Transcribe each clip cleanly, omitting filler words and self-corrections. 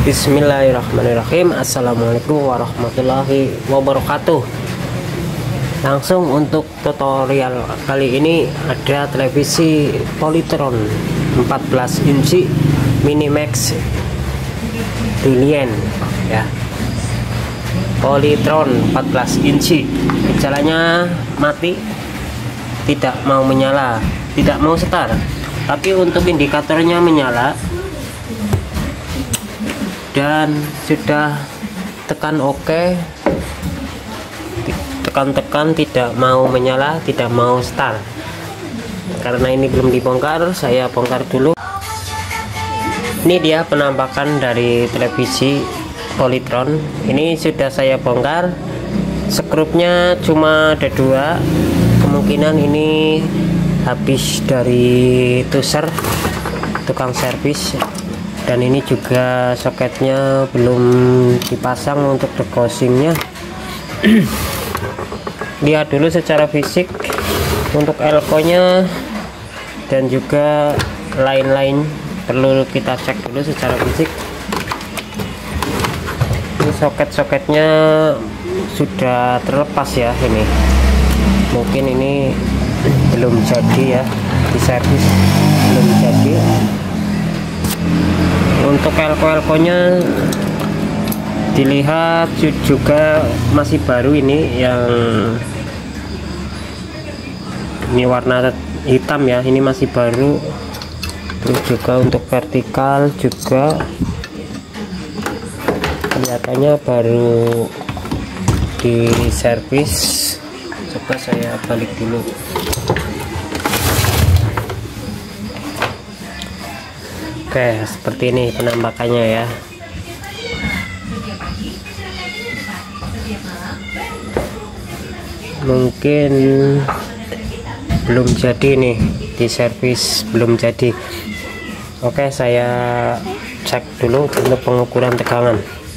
Bismillahirrahmanirrahim. Assalamualaikum warahmatullahi wabarakatuh. Langsung untuk tutorial kali ini ada televisi Polytron 14 inci Minimax Brilliant ya. Polytron 14 inci. Jalannya mati, tidak mau menyala, tidak mau start. Tapi untuk indikatornya menyala dan sudah tekan OK, tekan-tekan tidak mau menyala, tidak mau start. Karena ini belum dibongkar, saya bongkar dulu. Ini dia penampakan dari televisi Polytron. Ini sudah saya bongkar. Skrupnya cuma ada 2. Kemungkinan ini habis dari tuser tukang servis. Dan ini juga soketnya belum dipasang untuk degosingnya. Lihat dulu secara fisik untuk elko nya dan juga lain-lain perlu kita cek dulu secara fisik. Ini soket-soketnya sudah terlepas ya, ini mungkin ini belum jadi ya, di servis belum jadi. Untuk elko nya dilihat juga masih baru, ini yang ini warna hitam ya, ini masih baru. Terus juga untuk vertikal juga kelihatannya baru di servis. Coba saya balik dulu. Oke, seperti ini penampakannya ya. Mungkin belum jadi nih di servis, belum jadi. Oke, saya cek dulu untuk pengukuran tegangan.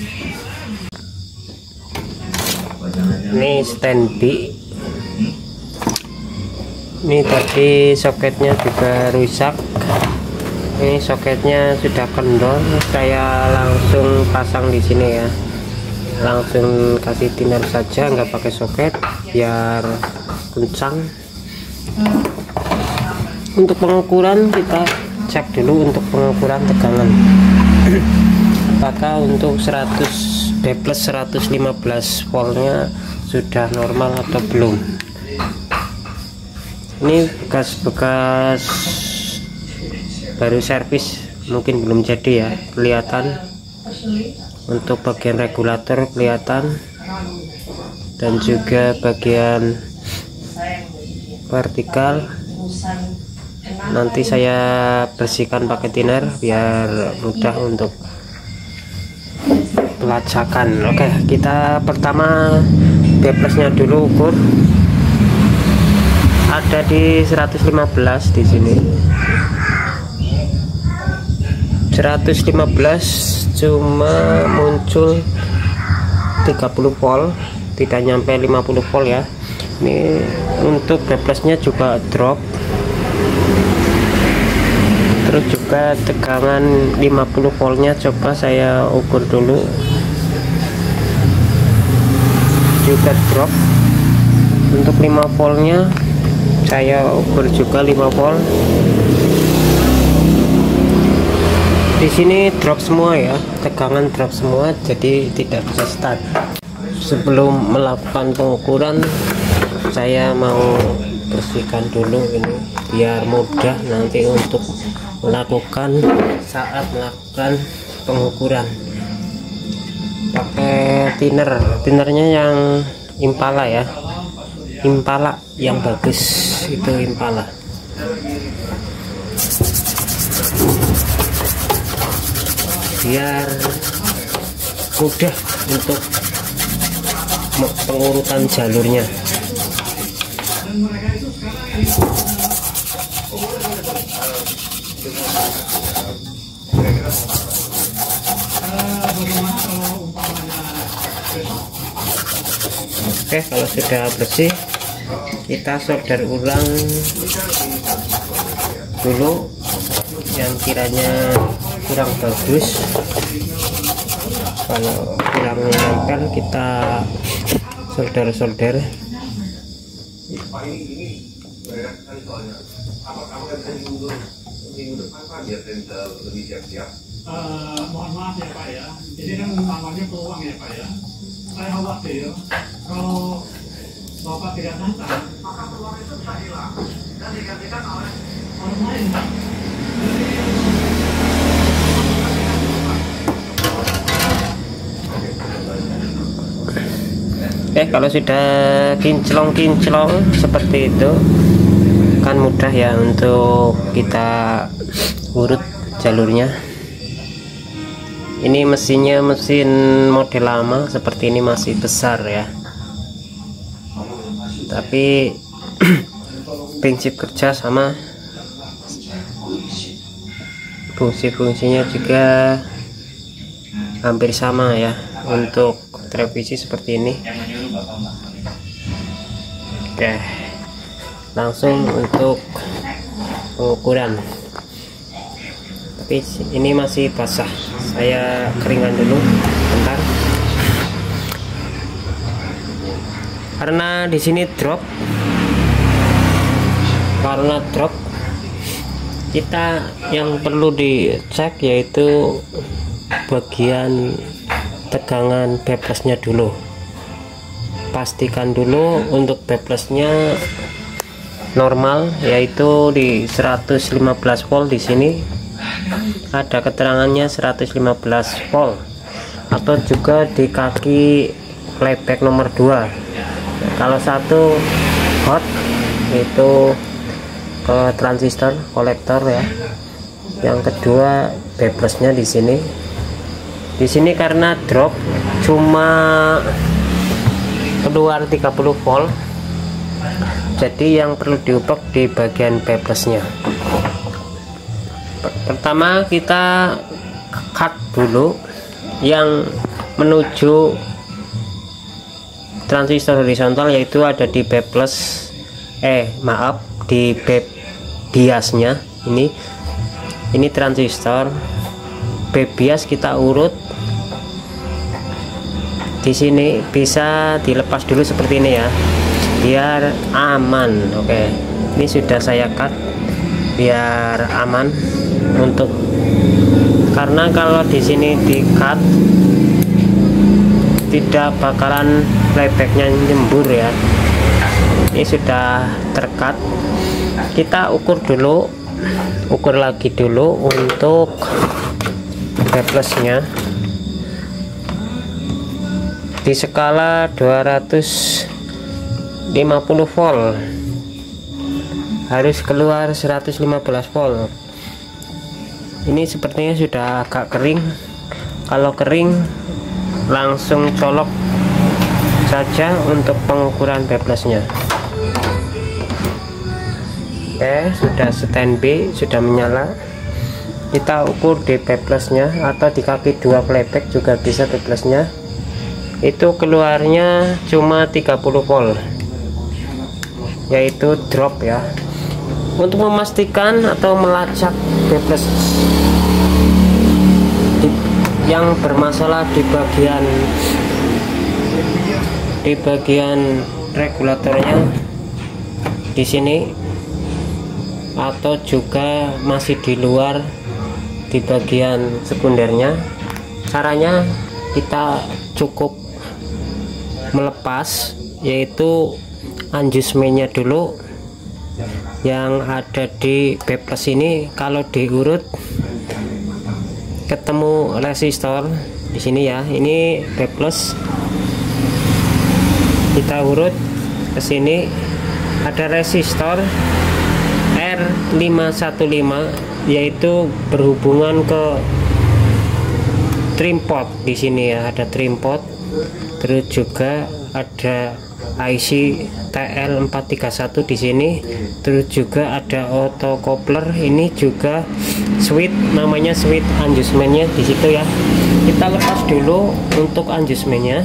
Ini standby. Ini tadi soketnya juga rusak. Ini soketnya sudah kendor, saya langsung pasang di sini ya. Langsung kasih thinner saja, nggak pakai soket biar kencang. Untuk pengukuran kita cek dulu untuk pengukuran tegangan. Apakah untuk 100 D plus 115 voltnya sudah normal atau belum. Ini bekas-bekas baru servis, mungkin belum jadi ya, kelihatan. Untuk bagian regulator kelihatan, dan juga bagian vertikal nanti saya bersihkan pakai thinner biar mudah untuk pelacakan. Oke, kita pertama B plusnya dulu ukur. Ada di 115 di sini. 115 cuma muncul 30 volt, tidak nyampe 50 volt ya. Ini untuk B plusnya juga drop. Terus juga tegangan 50 voltnya coba saya ukur dulu, juga drop. Untuk 5 voltnya saya ukur juga 5 volt. Di sini drop semua ya, tegangan drop semua, jadi tidak bisa start. Sebelum melakukan pengukuran, saya mau bersihkan dulu ini biar mudah nanti untuk melakukan saat melakukan pengukuran. Pakai thinnernya yang Impala ya, Impala yang bagus itu Impala. Biar mudah untuk pengurutan jalurnya. Oke, kalau sudah bersih kita solder ulang dulu yang kiranya kurang bagus. Kalau kurang nempel kita solder. Mohon maaf ya Pak ya, ini kan namanya peluang ya Pak ya. Saya khawatir kalau Bapak tidak datang, maka peluang itu bisa hilang dan digantikan oleh orang lain Pak. Kalau sudah kinclong seperti itu kan mudah ya untuk kita urut jalurnya. Ini mesinnya mesin model lama, seperti ini masih besar ya, tapi prinsip kerja sama, fungsi-fungsinya juga hampir sama ya. Untuk televisi seperti ini. Oke, langsung untuk pengukuran, tapi ini masih basah, saya keringkan dulu bentar karena di sini drop. Karena drop, kita yang perlu dicek yaitu bagian tegangan beblasnya dulu. Pastikan dulu untuk beblasnya normal, yaitu di 115 volt. Di sini ada keterangannya 115 volt, atau juga di kaki playback nomor 2. Kalau satu hot itu ke transistor kolektor ya. Yang kedua beblasnya di sini. Di sini karena drop cuma keluar 30 volt, jadi yang perlu diubah di bagian beblasnya. Pertama kita cut dulu yang menuju transistor horizontal, yaitu ada di beblas di biasnya. Ini transistor bias, kita urut di sini. Bisa dilepas dulu seperti ini ya, biar aman. Oke, ini sudah saya cut biar aman. Karena kalau di sini di cut tidak bakalan playbacknya nyembur ya. Ini sudah tercut. Kita ukur lagi dulu untuk beblasnya di skala 250 volt, harus keluar 115 volt. Ini sepertinya sudah agak kering. Kalau kering langsung colok saja untuk pengukuran beblasnya. Oke, sudah standby, sudah menyala. Kita ukur di beblasnya, atau di kaki 2 playback juga bisa beblasnya. Itu keluarnya cuma 30 volt, yaitu drop ya. Untuk memastikan atau melacak beblas yang bermasalah di bagian regulatornya di sini, atau juga masih di luar di bagian sekundernya, caranya kita cukup melepas, yaitu anjusmennya dulu yang ada di beblas ini. Kalau diurut ketemu resistor di sini ya, ini beblas, kita urut ke sini, ada resistor R515, yaitu berhubungan ke trim pot. Di sini ya ada trim pot, terus juga ada IC TL431 di sini, terus juga ada auto coupler. Ini juga switch, namanya switch adjustmentnya di situ ya. Kita lepas dulu untuk adjustmentnya.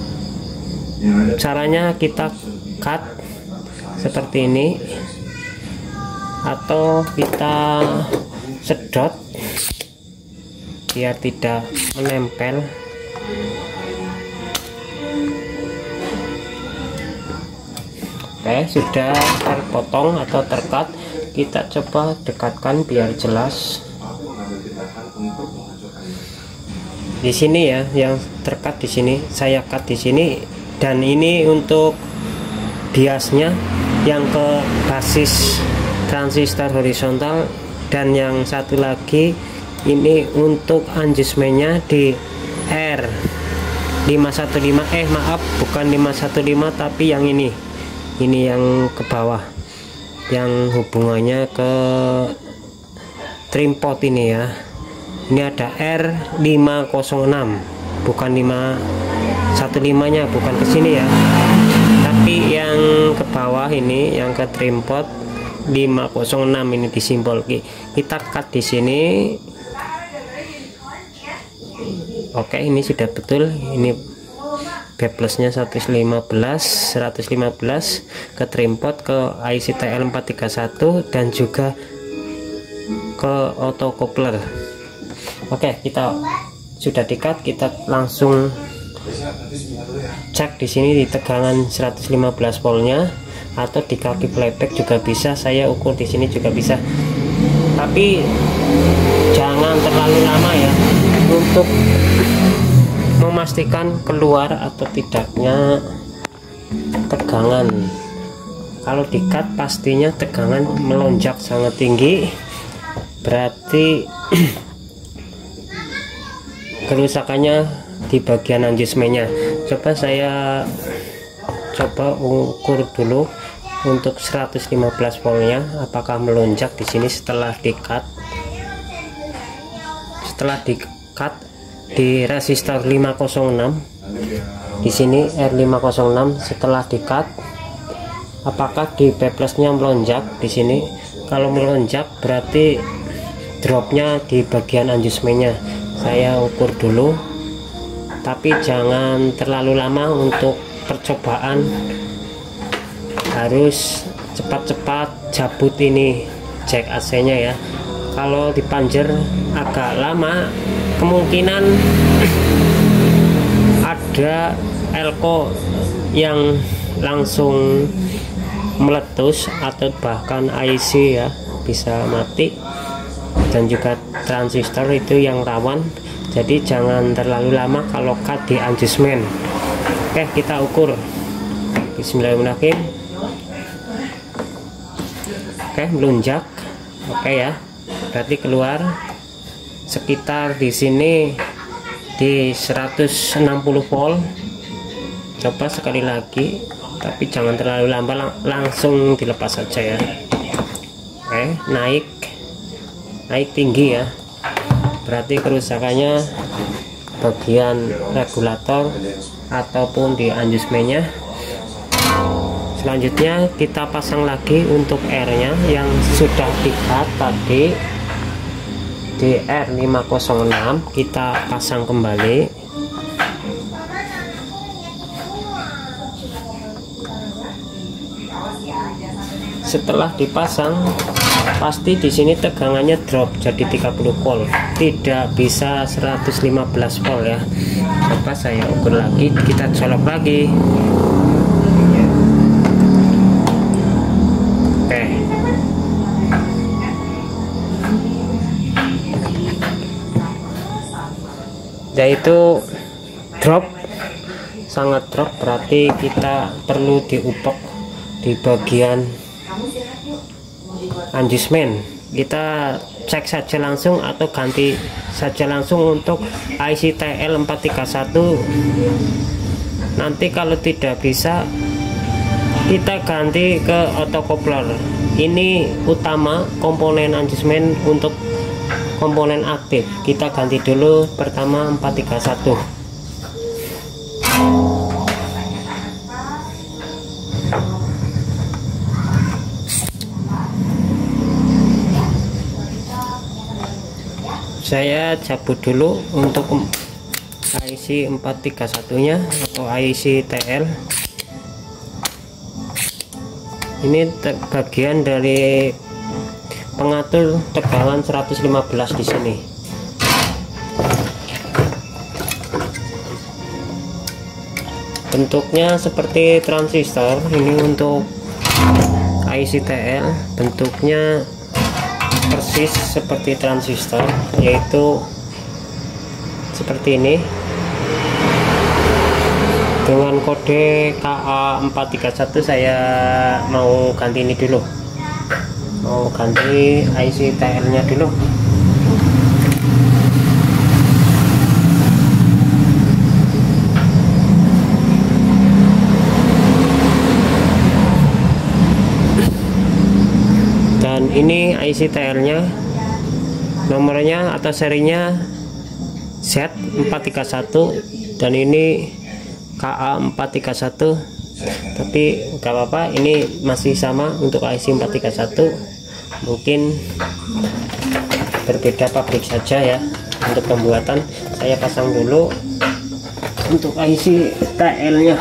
Caranya kita cut seperti ini, atau kita sedot biar tidak menempel. Oke, sudah terpotong atau tercut. Kita coba dekatkan biar jelas. Di sini ya, yang tercut di sini, saya cut di sini, dan ini untuk biasnya yang ke basis transistor horizontal, dan yang satu lagi ini untuk adjustmentnya di R515, maaf bukan 515 tapi yang ini yang ke bawah, yang hubungannya ke trim pot ini ya. Ini ada R506, bukan 515 nya, bukan ke sini ya, tapi yang ke bawah ini yang ke trim pot 506 ini disimbol. Kita cut di sini. Oke, ini sudah betul. Ini baplusnya 115 ke trim pot, ke IC TL431, dan juga ke autocoupler. Oke, kita sudah di-cut. Kita langsung cek di sini di tegangan 115 voltnya, atau di kaki playback juga bisa. Saya ukur di sini juga bisa, tapi jangan terlalu lama ya untuk memastikan keluar atau tidaknya tegangan. Kalau di-cut pastinya tegangan melonjak sangat tinggi, berarti kerusakannya di bagian adjustmentnya. Coba saya ukur dulu untuk 115 voltnya, apakah melonjak di sini setelah di-cut. Setelah di-cut di resistor 506 di sini, R506, setelah di-cut apakah di baplusnya melonjak di sini. Kalau melonjak berarti dropnya di bagian adjustmentnya. Saya ukur dulu, tapi jangan terlalu lama untuk percobaan. Harus cepat-cepat cabut ini jack AC nya ya. Kalau dipanjer agak lama, kemungkinan ada elko yang langsung meletus, atau bahkan IC ya bisa mati, dan juga transistor itu yang rawan. Jadi jangan terlalu lama kalau cut di adjustment. Oke, kita ukur. Bismillahirrahmanirrahim. Oke, melonjak. Oke ya, berarti keluar sekitar di sini di 160 volt. Coba sekali lagi, tapi jangan terlalu lama, langsung dilepas saja ya. Oke, naik tinggi ya, berarti kerusakannya bagian regulator ataupun di adjustmentnya. Selanjutnya kita pasang lagi untuk R nya yang sudah di-cut tadi di R506, kita pasang kembali. Setelah dipasang, pasti di sini tegangannya drop jadi 30 volt, tidak bisa 115 volt ya. Coba saya ukur lagi, kita colok lagi. Oke, yaitu drop, sangat drop, berarti kita perlu diupek di bagian adjustment. Kita cek saja langsung atau ganti saja langsung untuk IC TL431. Nanti kalau tidak bisa, kita ganti ke autocoupler. Ini utama komponen adjustment. Untuk komponen aktif kita ganti dulu pertama 431. Saya cabut dulu untuk IC 431 nya atau IC TL. Ini bagian dari pengatur tegangan 115 di sini. bentuknya seperti transistor. Ini untuk IC TL, bentuknya persis seperti transistor, yaitu seperti ini dengan kode KA431. Saya mau ganti ini dulu, mau ganti IC TL nya dulu. Dan ini IC TL nya, nomornya atau serinya Z431, dan ini KA431. Tapi gak apa-apa, ini masih sama untuk IC 431, mungkin berbeda pabrik saja ya. Untuk pembuatan saya pasang dulu untuk IC TL nya.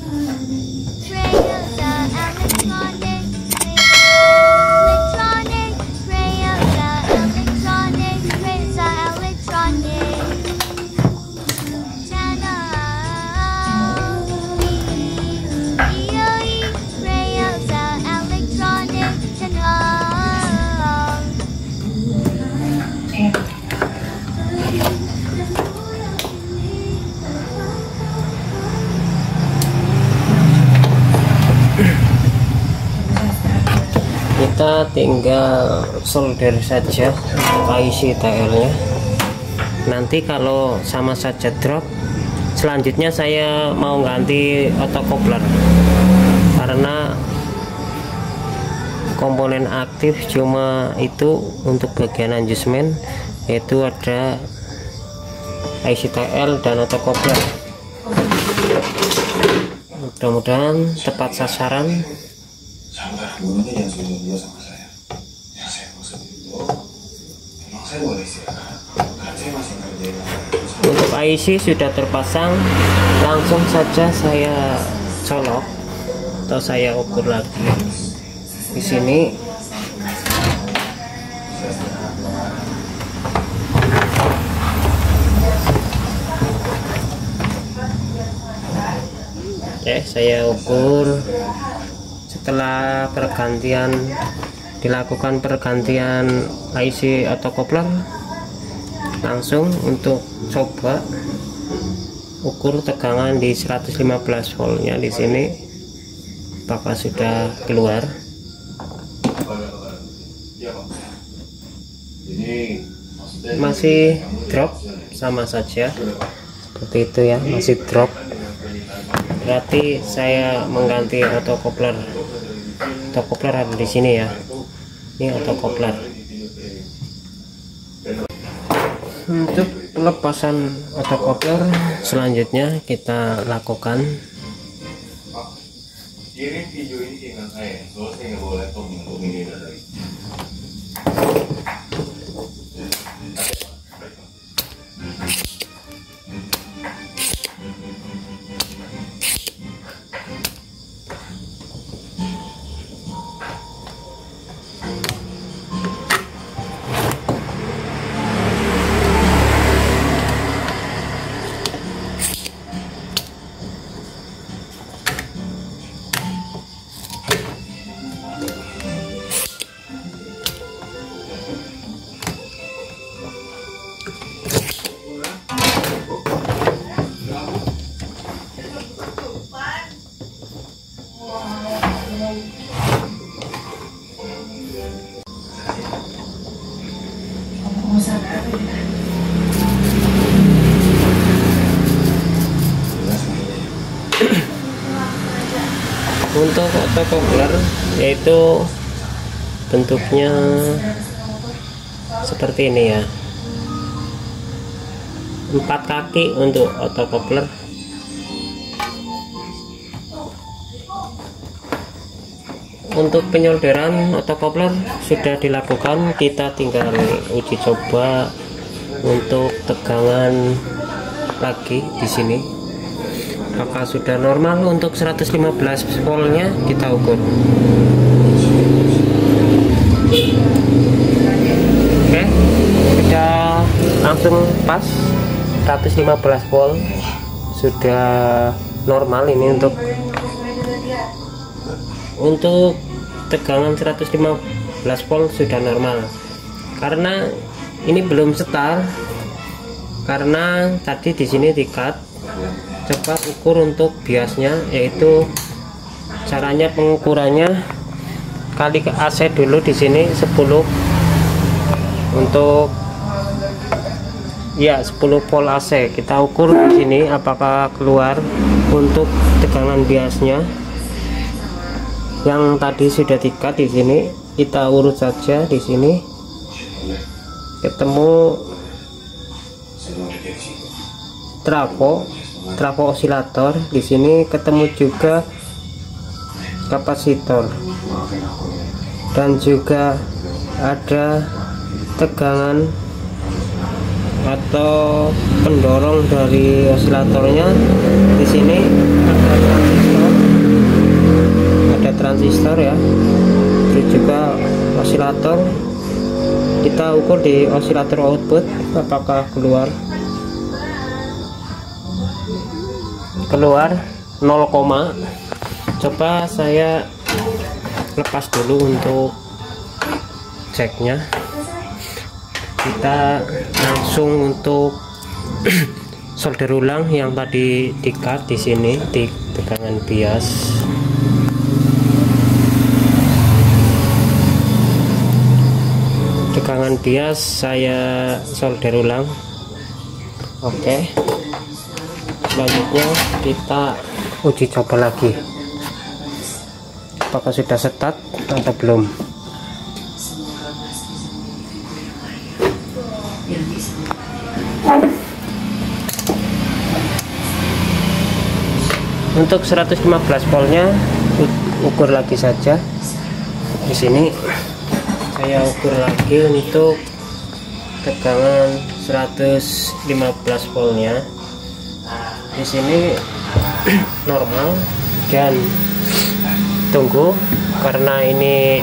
Kita tinggal solder saja untuk IC TL nya. Nanti kalau sama saja drop, selanjutnya saya mau ganti autocoupler, karena komponen aktif cuma itu untuk bagian adjustment, yaitu ada IC TL dan autocoupler. Mudah-mudahan tepat sasaran. Sabar, gurunya jangan suruh dia sama saya. Yang saya maksud itu, emang saya boleh istirahat. Kan saya masih ngerjain. Untuk IC sudah terpasang, langsung saja saya colok atau saya ukur lagi di sini. Oke, saya ukur. Setelah dilakukan pergantian IC autocoupler, langsung untuk coba ukur tegangan di 115 voltnya di sini, apakah sudah keluar. Masih drop, sama saja seperti itu ya, masih drop. Berarti saya mengganti autocoupler. Autocoupler ada di sini ya. Ini autocoupler. Untuk pelepasan autocoupler selanjutnya kita lakukan. Kirim video ini ke email saya, soalnya saya nggak boleh laptop ini dari. Untuk autocoupler, yaitu bentuknya seperti ini ya, 4 kaki untuk autocoupler. Untuk penyolderan autocoupler sudah dilakukan, kita tinggal uji coba untuk tegangan lagi di sini. Apakah sudah normal? Untuk 115 voltnya kita ukur. Oke, sudah langsung pas 115 volt, sudah normal. Ini untuk tegangan 115 volt sudah normal, karena ini belum setar, karena tadi di sini di-cut. Coba ukur untuk biasnya, yaitu caranya pengukurannya kali ke AC dulu. Di sini 10 untuk ya 10 volt AC. Kita ukur di sini apakah keluar untuk tegangan biasnya. Yang tadi sudah di-cut di sini, kita urut saja. Di sini ketemu trafo osilator, di sini ketemu juga kapasitor, dan juga ada tegangan atau pendorong dari osilatornya. Di sini ada transistor ya, terus juga osilator. Kita ukur di osilator output apakah keluar 0, coba saya lepas dulu untuk ceknya. Kita langsung untuk solder ulang yang tadi di-cut di sini di tegangan bias. Tegangan bias saya solder ulang. Oke. Selanjutnya kita uji coba lagi apakah sudah setat atau belum. Untuk 115 voltnya ukur lagi saja. Di sini saya ukur lagi untuk tegangan 115 voltnya. Di sini normal, dan tunggu karena ini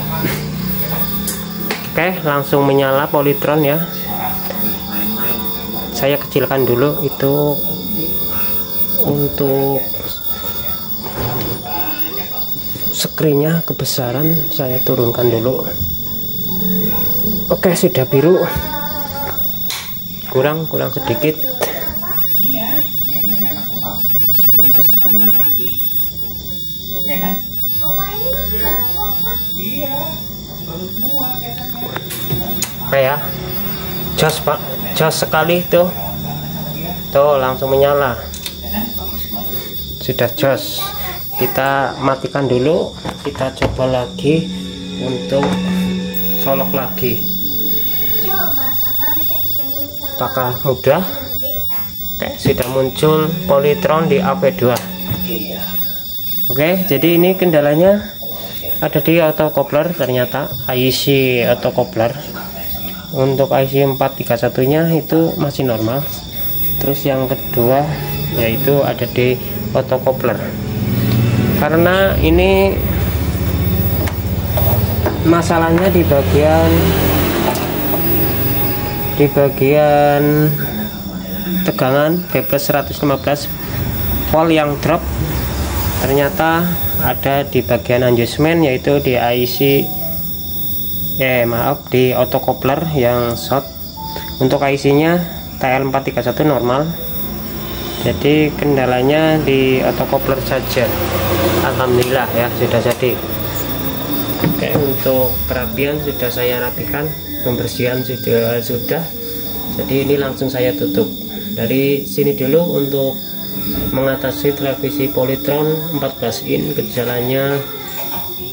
oke, langsung menyala polytron ya. Saya kecilkan dulu itu untuk screennya, kebesaran saya turunkan dulu. Oke, sudah biru, kurang sedikit. Oke ya, jos pak, jos sekali tuh langsung menyala, sudah jos. Kita matikan dulu, kita coba lagi untuk colok lagi. Apakah mudah? Oke, sudah muncul polytron di AP2. Oke, jadi ini kendalanya ada di autocoupler, ternyata IC autocoupler. Untuk IC 431 nya itu masih normal. Terus yang kedua yaitu ada di autocoupler, karena ini masalahnya di bagian tegangan B+ 115 volt yang drop. Ternyata ada di bagian adjustment, yaitu di IC di autocoupler yang short. Untuk IC nya TL431 normal, jadi kendalanya di autocoupler saja. Alhamdulillah ya, sudah jadi. Oke, untuk perapian sudah saya rapikan, pembersihan sudah. Jadi ini langsung saya tutup. Dari sini dulu untuk mengatasi televisi polytron 14 in. Gejalanya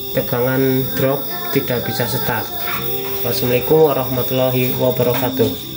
tegangan drop, tidak bisa start. Wassalamualaikum warahmatullahi wabarakatuh.